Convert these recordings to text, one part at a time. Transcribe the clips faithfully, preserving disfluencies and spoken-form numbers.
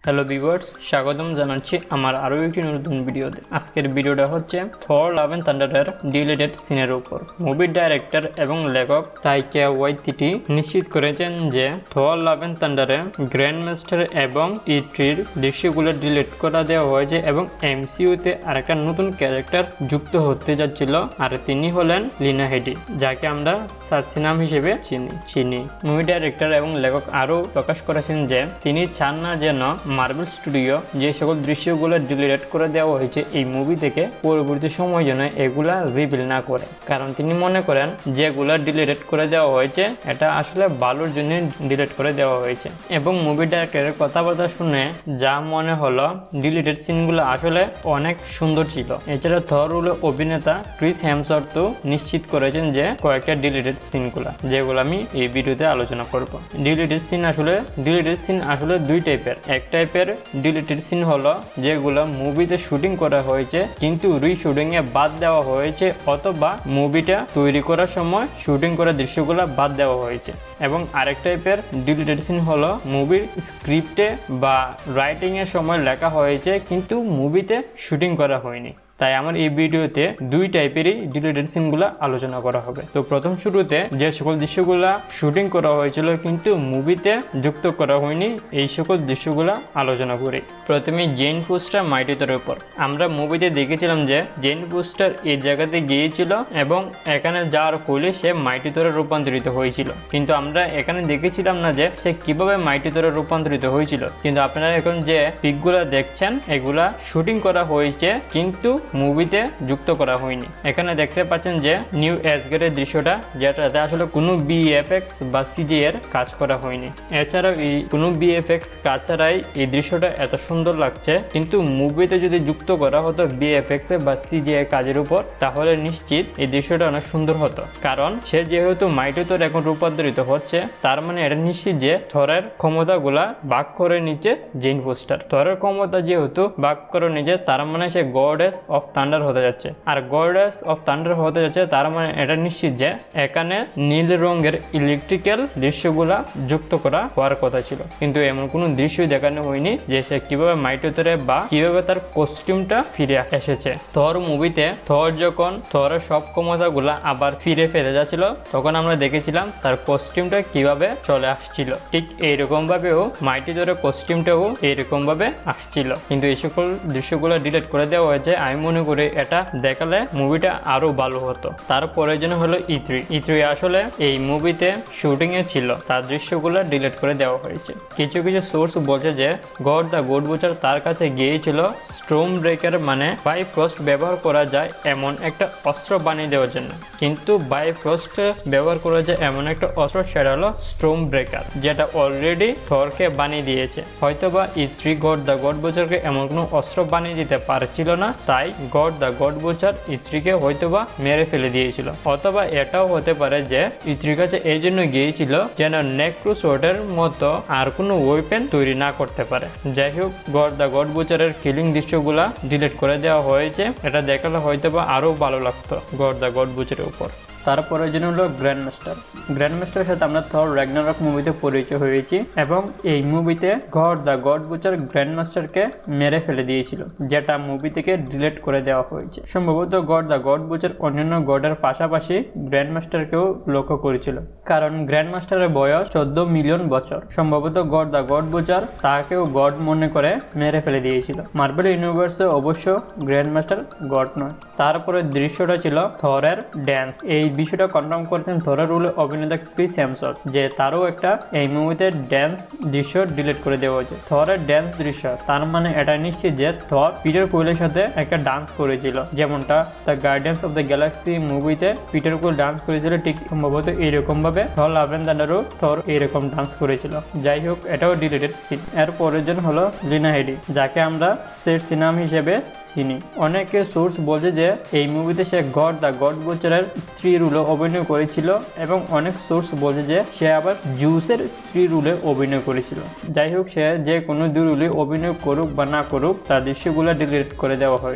Hello viewers, স্বাগতম জানাচ্ছি আমার আরও একটি নতুন ভিডিওতে। আজকের ভিডিওটা হচ্ছে থর লাভ এন্ড থান্ডারের ডিলিটেড সিনের উপর। মুভির ডাইরেক্টর এবং লেখক তাইকা ওয়াইতিটি নিশ্চিত করেছেন যে থর লাভ এন্ড থান্ডারে গ্র্যান্ড মাস্টার এবং ইট্রির দৃশ্যগুলো ডিলিট করা দেওয়া হয়েছে এবং এমসিইউতে আরেকটা নতুন ক্যারেক্টার যুক্ত হতে যাচ্ছিল, আর তিনি হলেন লিনা হেডি, যাকে আমরা সার্সি নাম হিসেবে চিনি চিনি মুভি ডাইরেক্টর এবং লেখক আরও প্রকাশ করেছেন যে তিনি চান না যেন মার্বেল স্টুডিও যে সকল দৃশ্যগুলো ডিলিট করে দেওয়া হয়েছে এই মুভি থেকে পরবর্তী সময় যেন এগুলা রিভিল না করে, কারণ তিনি মনে করেন যেগুলা ডিলিট করে দেওয়া হয়েছে এটা আসলে ভালোর জন্য ডিলিট করে দেওয়া হয়েছে। এবং মুভি ডাইরেক্টরের কথাবার্তা শুনে যা মনে হলো ডিলিটেড সিনগুলো আসলে অনেক সুন্দর ছিল। এছাড়া থর হলো অভিনেতা ক্রিস হেমসওয়ার্থও নিশ্চিত করেছেন যে কয়েকটা ডিলিটেড সিনগুলো যেগুলো আমি এই ভিডিওতে আলোচনা করব। ডিলিটেড সিন আসলে ডিলিটেড সিন আসলে দুই টাইপের। এক টাইপের ডিলিটেড সিন হলো যেগুলো মুভিতে শুটিং করা হয়েছে কিন্তু রিশুটিং এ বাদ দেওয়া হয়েছে, অথবা মুভিটা তৈরি করার সময় শুটিং করা দৃশ্যগুলো বাদ দেওয়া হয়েছে। এবং আরেক টাইপের ডিলিটেড সিন হলো মুভির স্ক্রিপ্টে বা রাইটিং এর সময় লেখা হয়েছে কিন্তু মুভিতে শুটিং করা হয়নি। তাই আমার এই ভিডিওতে দুই টাইপেরই ডিলিটেড সিনগুলো আলোচনা করা হবে। তো প্রথম শুরুতে যে সকল দৃশ্যগুলো শুটিং করা হয়েছিল কিন্তু মুভিতে যুক্ত করা হয়নি এই সকল দৃশ্যগুলো আলোচনা করি। প্রথমে জেন ফোস্টার মাইটি থরের উপর। আমরা মুভিতে দেখেছিলাম যে জেন ফোস্টার এই জায়গাতে গিয়েছিল এবং এখানে যাওয়ার ফলে সে মাইটি থরে রূপান্তরিত হয়েছিল, কিন্তু আমরা এখানে দেখেছিলাম না যে সে কিভাবে মাইটি থরে রূপান্তরিত হয়েছিল। কিন্তু আপনারা এখন যে পিকগুলো দেখছেন এগুলা শুটিং করা হয়েছে কিন্তু মুভিতে যুক্ত করা হয়নি। এখানে দেখতে পাচ্ছেন যে নিউ অ্যাসগার্ডের দৃশ্যটা, যেটাতে আসলে কোনো বিএফএক্স বা সিজি এর কাজ করা হয়নি। এছাড়াও এই কোনো বিএফএক্স কাজ ছাড়াই এই দৃশ্যটা এত সুন্দর লাগছে, কিন্তু মুভিতে যদি যুক্ত করা হতো বিএফএক্স বা সিজি এর কাজের উপর তাহলে নিশ্চিত এই দৃশ্যটা অনেক সুন্দর হতো। কারণ সে যেহেতু মাইটি থর এখন রূপান্তরিত হচ্ছে, তার মানে এটা নিশ্চিত যে থরের ক্ষমতাগুলা ভাগ করে নিচ্ছে জেন ফোস্টার। থরের ক্ষমতা যেহেতু ভাগ করে নিচ্ছে তার মানে সে গডেস অফ থান্ডার হতে যাচ্ছে, আর গডেস অফ থান্ডার হতে যাচ্ছে তার মানে এটা নিশ্চিত যে এখানে নীল রঙের ইলেকট্রিক্যাল দৃশ্যগুলা যুক্ত করা হওয়ার কথা ছিল, কিন্তু এমন কোনো দৃশ্যই দেখানো হয়নি যে সে কিভাবে মাইটি থরে বা কিভাবে তার কস্টিউমটা ফিরে এসেছে। থর মুভিতে থর যখন থরের সব ক্ষমতাগুলা আবার ফিরে ফেলে যাচ্ছিল তখন আমরা দেখেছিলাম তার কস্টিউমটা কিভাবে চলে আসছিল। ঠিক এইরকম ভাবেও মাইটি থরের কস্টিউমটাও এইরকম ভাবে আসছিল, কিন্তু এই সকল দৃশ্যগুলো ডিলিট করে দেওয়া হয়েছে। আমি মনে করি এটা দেখালে মুভিটা আরো ভালো হতো। তারপরে যেন হলো ইথ্রি ইথ্রি আসলে এই মুভিতে শুটিং এ ছিল, তার দৃশ্যগুলো ডিলিট করে দেওয়া হয়েছে। কিছু কিছু সোর্স বলছে যে গড দ্য গড বুচার তার কাছে গিয়েছিল স্টর্ম ব্রেকার মানে বাইফ্রস্ট ব্যবহার করা যায় এমন একটা অস্ত্র বানিয়ে দেওয়ার জন্য, কিন্তু বাইফ্রস্ট ব্যবহার করা যায় এমন একটা অস্ত্র সেটা হলো স্টর্ম ব্রেকার, যেটা অলরেডি থরকে বানিয়ে দিয়েছে। হয়তোবা ইথ্রি গড দ্য গড বুচারকে এমন কোনো অস্ত্র বানিয়ে দিতে পারছিল না, তাই গড দ্য গড বুচার ইথ্রিকে হয়তোবা মেরে ফেলে দিয়েছিল। অথবা এটাও হতে পারে যে ইথ্রির কাছে এই জন্য গিয়েছিল যেন নেক্রোসোর্ডের মতো আর কোনো ওয়েপেন তৈরি না করতে পারে। যাই হোক, গড দ্য গড বুচারের কিলিং দৃশ্যগুলা ডিলিট করে দেওয়া হয়েছে, এটা দেখালে হয়তোবা আরো ভালো লাগতো গড দ্য গড বুচারের উপর। তারপরে যেন হলো গ্র্যান্ড মাস্টার। গ্র্যান্ড মাস্টারের সাথে আমরা থর র্যাগনারক মুভিতে পরিচয় হয়েছি এবং এই মুভিতে god the god butcher grand মাস্টারকে মেরে ফেলে দিয়েছিল, যেটা মুভি থেকে ডিলিট করে দেওয়া হয়েছে। সম্ভবত গড দ্য গড বুচার অন্যান্য গডের পাশাপাশি গ্র্যান্ড মাস্টারকেও লক্ষ্য করেছিল, কারণ গ্র্যান্ড মাস্টারের বয়স চোদ্দ মিলিয়ন বছর। সম্ভবত গড দ্য গড বুচার তাকেও গড মনে করে মেরে ফেলে দিয়েছিল। মার্বেল ইউনিভার্সে অবশ্য গ্র্যান্ড মাস্টার গড নয়। তারপরে দৃশ্যটা ছিল থরের ড্যান্স। এই বিষয়টা কনফার্ম করেছেন থরের রোলে অভিনেতা ক্রিস হেমসওয়ার্থ যে তারও একটা এই মুভিতে ড্যান্স দৃশ্য ডিলিট করে দেওয়া হয়েছে। থরের ড্যান্স দৃশ্য তার মানে এটা নিশ্চিত যে থর পিটার কুইলের সাথে একটা ডান্স করেছিল, যেমনটা the guardians of the galaxy মুভিতে পিটার কুইল ডান্স করেছিল, ঠিক সম্ভবত এইরকম ভাবে থর লাভ এন্ড থান্ডারও থর এইরকম ডান্স করেছিল। যাই হোক, এটাও ডিলিটেড সিন। এর পরের জন হলো লিনা হেডি, যাকে আমরা সার্সি নাম হিসেবে চিনি। অনেকে সোর্স বলছে যে এই মুভিতে সে গড দ্য গড বুচারের স্ত্রী রুলে অভিনয় করেছিল এবং অনেক সোর্স বলছে যে সে আবার জুসের স্ত্রী রুলে অভিনয় করেছিল। যাই হোক, সে যে কোনো দুই রুলে অভিনয় করুক বা না করুক তার দৃশ্যগুলো ডিলিট করে দেওয়া হয়েছে।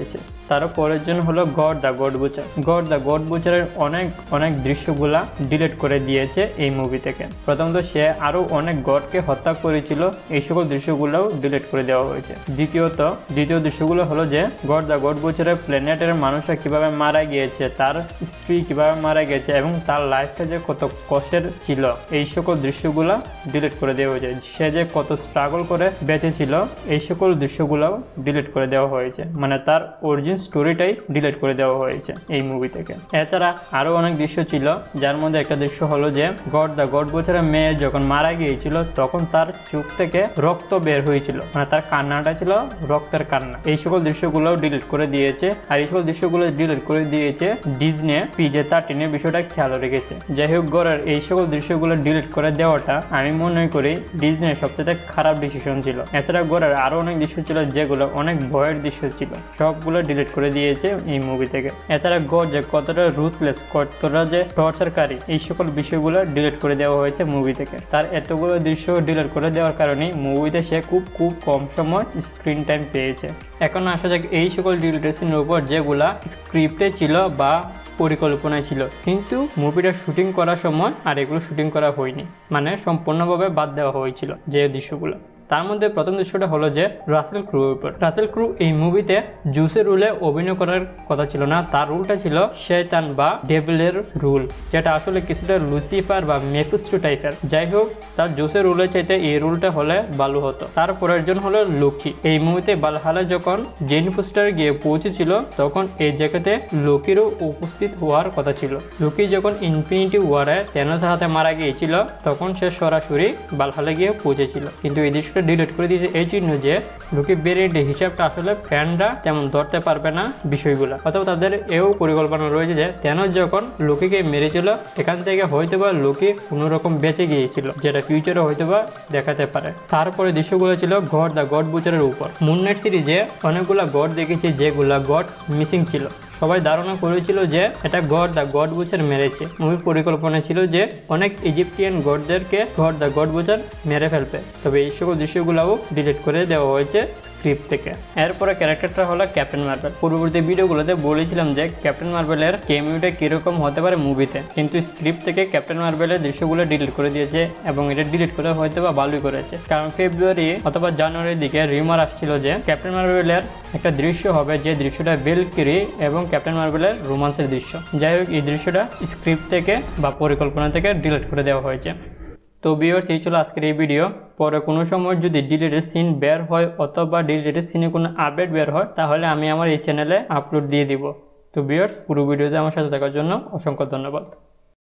তার পরের জন হলো god the god butcher. God the god বুচারের অনেক অনেক দৃশ্যগুলা ডিলিট করে দিয়েছে এই মুভি থেকে। প্রথমত সে আরো অনেক গডকে হত্যা করেছিল, এই সকল দৃশ্যগুলোও ডিলিট করে দেওয়া হয়েছে। দ্বিতীয়ত দ্বিতীয় দৃশ্যগুলো হলো যে গড দ্য গড বুচারের প্ল্যানেটের মানুষরা কিভাবে মারা গিয়েছে, তার স্ত্রী কিভাবে মারা গেছে এবং তার লাইফটা যে কত কষ্টের ছিল, এই সকল দৃশ্যগুলো ডিলিট করে দেওয়া হয়েছে। সে যে কত স্ট্রাগল করে বেঁচে ছিল, এই সকল দৃশ্যগুলোও ডিলিট করে দেওয়া হয়েছে। মানে তার অরিজিন স্টোরিটাই ডিলিট করে দেওয়া হয়েছে এই মুভি থেকে। এছাড়া আরো অনেক দৃশ্য ছিল, যার মধ্যে একটা দৃশ্য হলো যে গড দ্য গড বুচারের মেয়ে যখন মারা গিয়েছিল তখন তার চোখ থেকে রক্ত বের হয়েছিল, মানে তার কান্নাটা ছিল রক্তের কান্না। এই সকল দৃশ্যগুলোও ডিলিট করে দিয়েছে। আর এই সকল দৃশ্যগুলো ডিলিট করে দিয়েছে ডিজনি পিজে থার্টিন এর বিষয়টা খেয়াল রেখেছে। যাই হোক, গড়ের এই সকল দৃশ্যগুলো ডিলিট করে দেওয়াটা আমি মনে করি ডিজনির সবচেয়ে খারাপ ডিসিশন ছিল। এছাড়া গড়ের আরো অনেক দৃশ্য ছিল যেগুলো অনেক ভয়ের দৃশ্য ছিল, সবগুলো ডিলিট করে দিয়েছে এই মুভি থেকে। এছাড়া গড যে কতটা রুথলেস, কতটা যে টর্চারকারী, এই সকল বিষয়গুলো ডিলিট করে দেওয়া হয়েছে মুভি থেকে। তার এতগুলো দৃশ্য ডিলিট করে দেওয়ার কারণে মুভিতে সে খুব খুব কম সময় স্ক্রিন টাইম পেয়েছে। এখন আসা যাক এই সকল ডিলিটেড সিনের উপর যেগুলা স্ক্রিপ্টে ছিল বা পরিকল্পনায় ছিল, কিন্তু মুভিটা শুটিং করার সময় আর এগুলো শুটিং করা হয়নি, মানে সম্পূর্ণভাবে বাদ দেওয়া হয়েছিল যে দৃশ্যগুলো। তার মধ্যে প্রথম দৃশ্যটা হলো যে রাসেল ক্রু উপর। রাসেল ক্রু এই মুভিতে জুসের রোলে অভিনয় করার কথা ছিল না, তার রোলটা ছিল শয়তান বা ডেভিলের রোল, যেটা আসলে কিছুটা লুসিফার বা মেফিস্টো টাইপের। যাই হোক, তার জুসের রোলের চাইতে এই রোলটা হলে ভালো হতো। তারপরের জন হলো লোকি। এই মুভিতে ভালহালা যখন জেন ফোস্টার গিয়ে পৌঁছেছিল তখন এই জায়গাতে লোকিরও উপস্থিত হওয়ার কথা ছিল। লোকি যখন ইনফিনিটি ওয়ারে থেনোসের হাতে মারা গিয়েছিল তখন সে সরাসরি ভালহালা গিয়ে পৌঁছেছিল, কিন্তু এই দৃশ্যটা ডিলিট করে দিয়েছে এই জন্য যে লোকি ভেরিয়েন্টের হিসাবটা আসলে ফ্যানরা তেমন ধরতে পারবে না বিষয়গুলো। অথবা তাদের এও পরিকল্পনা রয়েছে যে থেনোস যখন লোকিকে মেরেছিল এখান থেকে হয়তোবা লোকি কোনোরকম বেঁচে গিয়েছিল, যেটা ফিউচারে হয়তোবা দেখাতে পারে। তারপরে দৃশ্যগুলো ছিল গড দ্য গড বুচারের উপর। মুন নাইট সিরিজে অনেকগুলা গড দেখেছি যেগুলা গড মিসিং ছিল। সবাই ধারণা করেছিল যে এটা গড দ্য গড বুচার মেরেছে। মুভির পরিকল্পনা ছিল যে অনেক ইজিপ্টিয়ান গডদেরকে গড দ্য গড বুচার মেরে ফেলবে, তবে এই সকল দৃশ্যগুলোও ডিলিট করে দেওয়া হয়েছে স্ক্রিপ্ট থেকে। এরপরে ক্যারেক্টারটা হলো ক্যাপ্টেন মার্ভেল। পূর্ববর্তী ভিডিওগুলোতে বলেছিলাম যে ক্যাপ্টেন মার্ভেলের কেমিওটা কিরকম হতে পারে মুভিতে, কিন্তু স্ক্রিপ্ট থেকে ক্যাপ্টেন মার্ভেলের দৃশ্যগুলো ডিলিট করে দিয়েছে এবং এটা ডিলিট করে হয়তো বা ভালোই করেছে, কারণ ফেব্রুয়ারি অথবা জানুয়ারির দিকে রিউমার আসছিল যে ক্যাপ্টেন মার্ভেলের একটা দৃশ্য হবে, যে দৃশ্যটা ভ্যালকিরি এবং ক্যাপ্টেন মার্ভেলের রোমান্সের দৃশ্য। যাই হোক, এই দৃশ্যটা স্ক্রিপ্ট থেকে বা পরিকল্পনা থেকে ডিলিট করে দেওয়া হয়েছে। তো ভিউয়ার্স, এই ছিল আজকের এই ভিডিও। পরে কোনো সময় যদি ডিলিটেড সিন বের হয় অথবা ডিলিটেড সিনে কোনো আপডেট বের হয় তাহলে আমি আমার এই চ্যানেলে আপলোড দিয়ে দিব। তো ভিউয়ার্স, পুরো ভিডিওতে আমার সাথে থাকার জন্য অসংখ্য ধন্যবাদ।